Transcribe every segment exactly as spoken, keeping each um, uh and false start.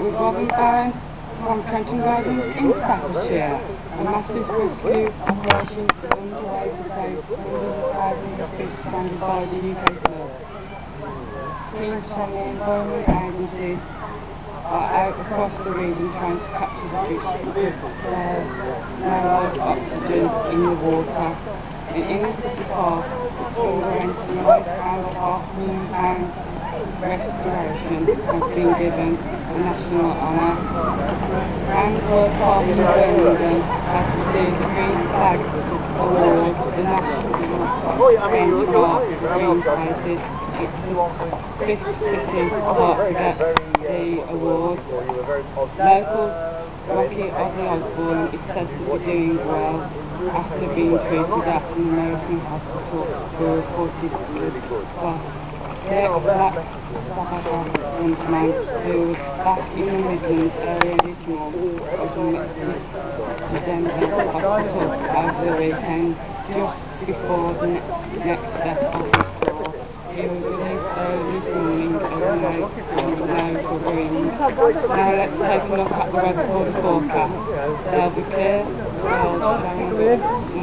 with Robin Barron from Trenton Gardens in Staffordshire. A massive rescue operation is underway to save hundreds of thousands of fish stranded by the U K floods. Teams from the Environment Agency are out across the region trying to capture the fish because there's no oxygen in the water. And in the city park, it's underwent a nice and half million pound restoration has been given a national honour. Ramsworth Park in Birmingham has received the Green Flag Award, the national benchmark for green spaces. It's the fifth city park to get the award. Local Rocky Ozzy Osbourne is said to be doing well after being treated at an American hospital for reported blood clots. The ex-Black Sabbath frontman, who was back in the Midlands earlier this month, was admitted to Denver Hospital over the weekend, just before the ne next step of his tour. He was released early this morning overnight with no covering. Now let's take a look at the weather for the forecast. There'll be clear spells showing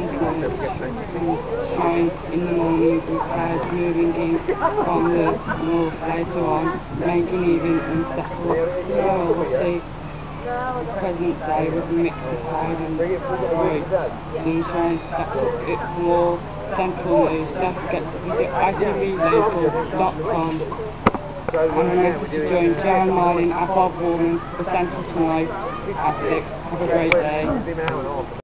sunshine in the morning with clouds moving in from the north later on, making even unsettled. Tomorrow we'll see the present day with a mix of cloud and bright sunshine. That's it for more central news. Don't forget to visit I T V local dot com and remember to join Jan Marlin and Bob Warman for Central tonight at six. Have a great day.